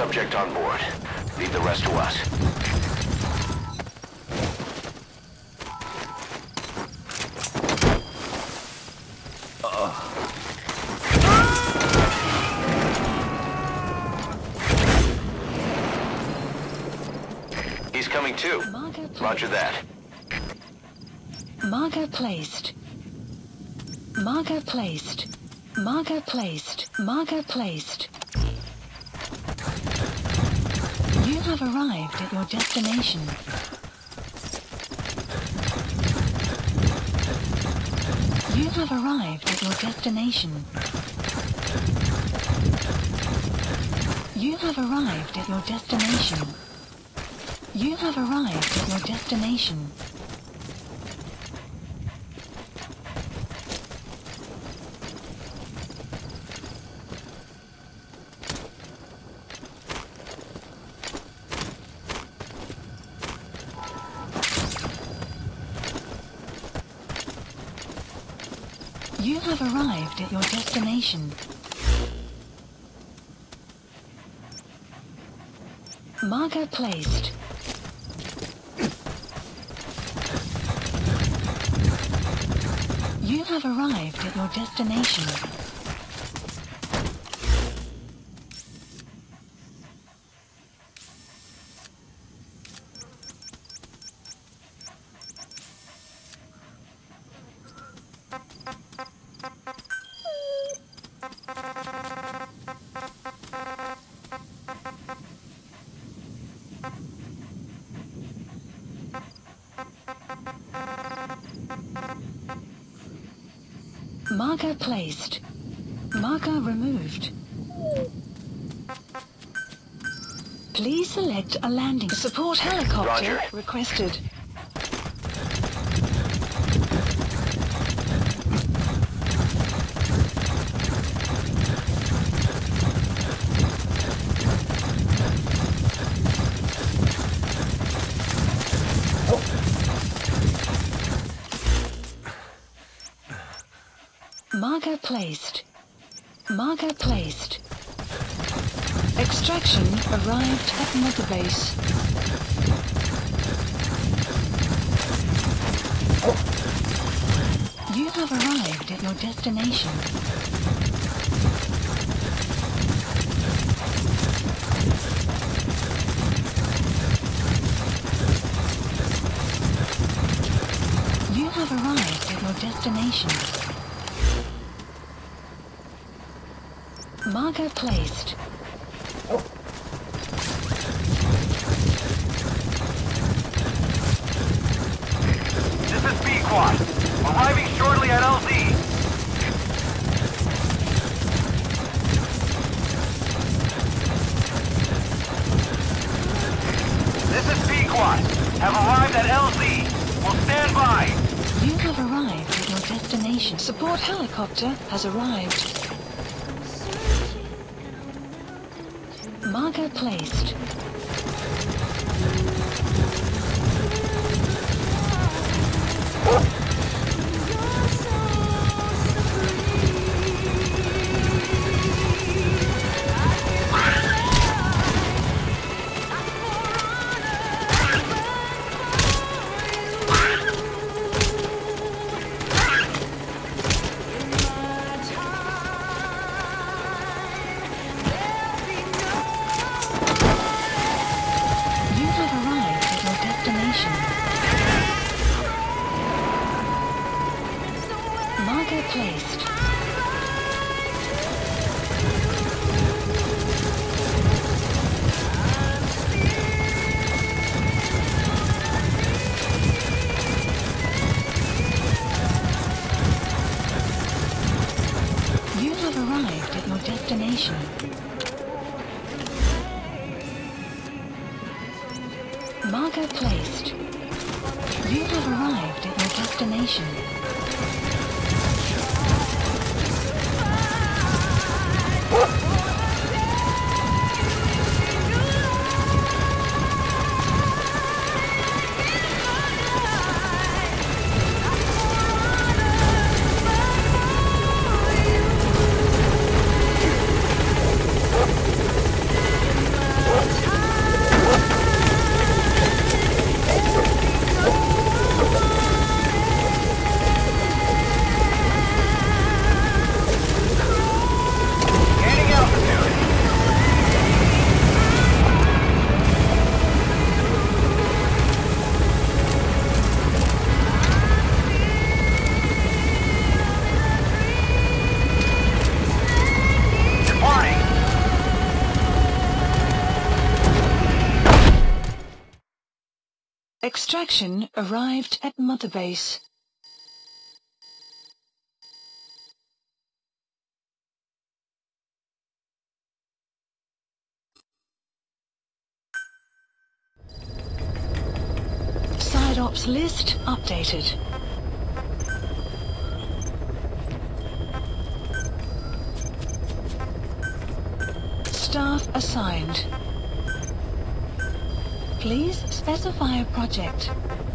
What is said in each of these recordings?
subject on board. Leave the rest to us. He's coming too. Roger that. Marker placed. Marker placed. Marker placed. Marker placed. You have arrived at your destination. You have arrived at your destination. You have arrived at your destination. You have arrived at your destination. You have arrived at your destination. Marker placed. You have arrived at your destination. Marker placed. Marker removed. Please select a landing. Support helicopter Roger. requested. Marker placed. Marker placed. Extraction arrived at Metabase. You have arrived at your destination. You have arrived at your destination. Marker placed. This is B-Quad. Arriving shortly at LZ. This is B-Quad. Have arrived at LZ. Will stand by. You have arrived at your destination. Support helicopter has arrived. Marker placed. Marker placed. You have arrived at your destination. Marker placed. You have arrived at your destination. Extraction arrived at Mother Base. Side ops list updated. Staff assigned. Please specify a project.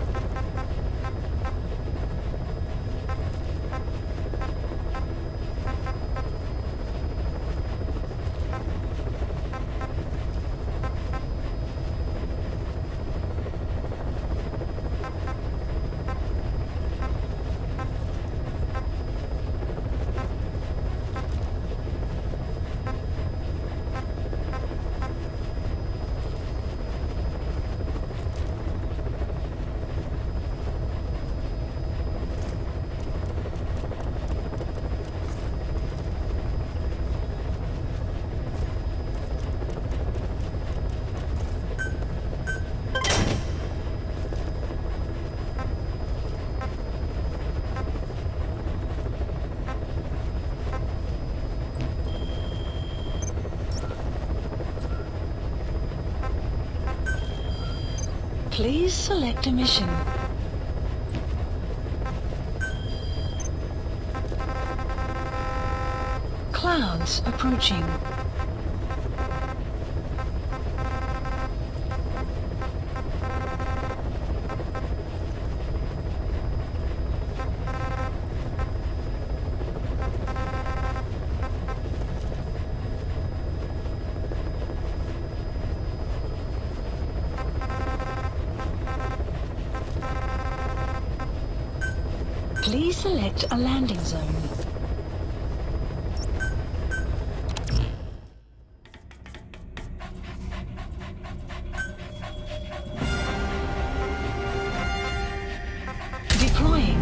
Please select a mission. Clouds approaching. Please select a landing zone. Deploying.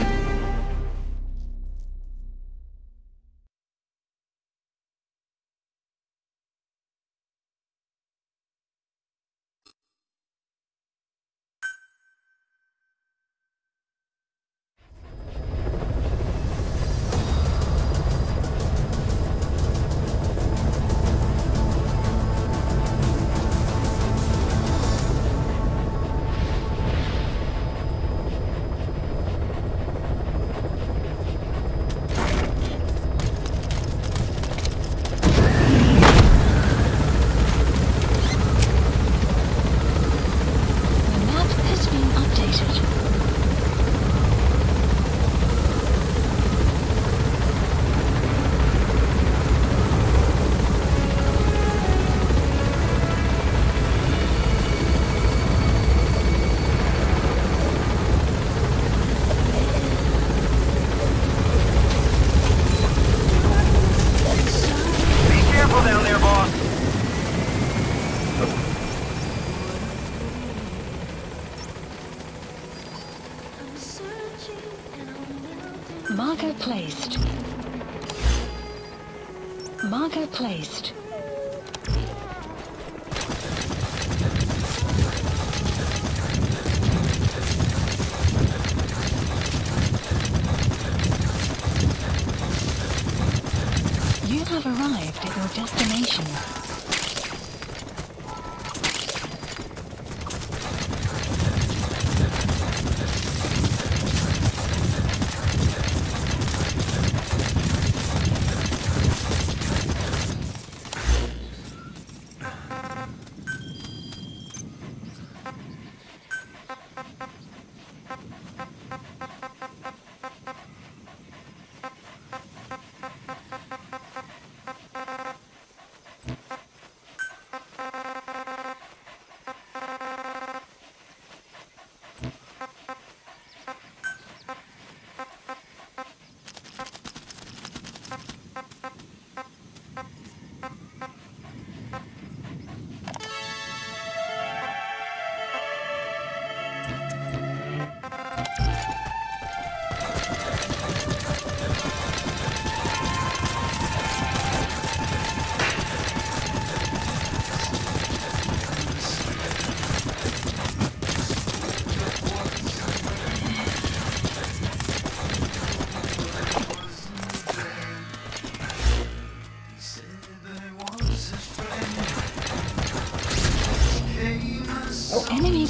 Marker placed. Marker placed. You have arrived at your destination.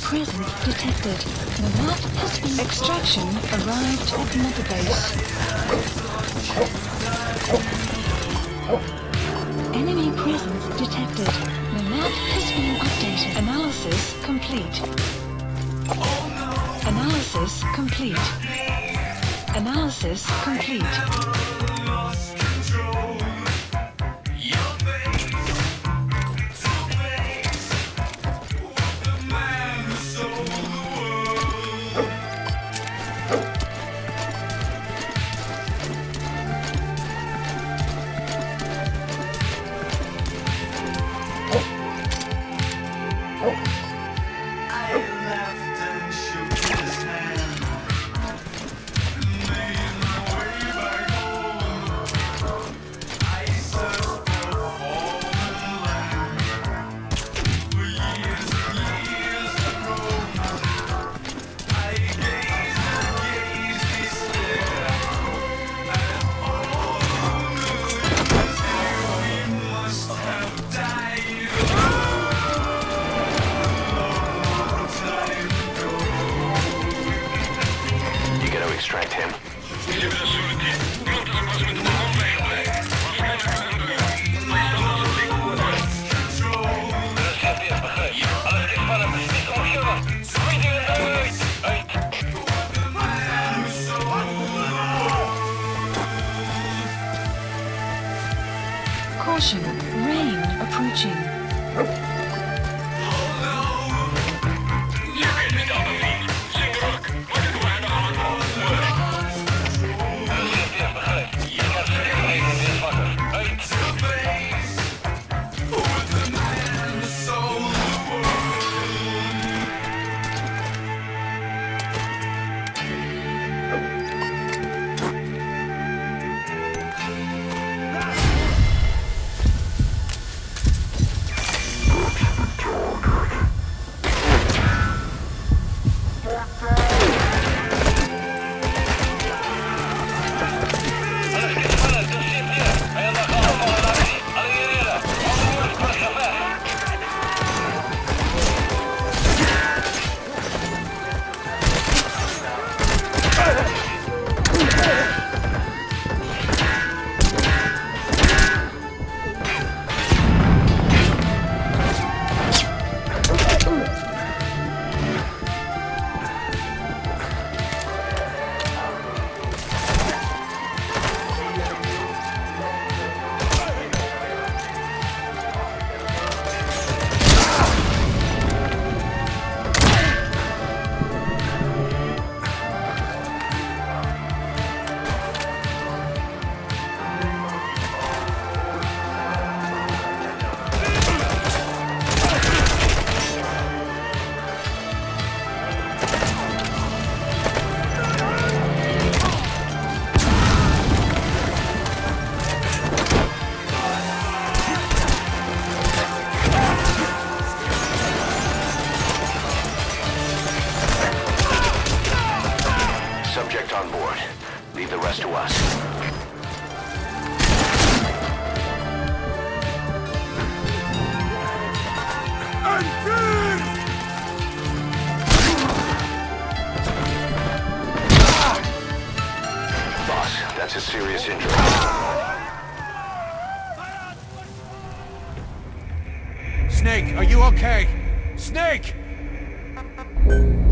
presence detected. The map has been... Extraction arrived at Mother Base. Enemy presence detected. The map has been updated. Analysis complete. Analysis complete. Analysis complete. Extract him. Caution, rain approaching. Subject on board. Leave the rest to us. Boss, that's a serious injury. Snake, are you okay? Snake!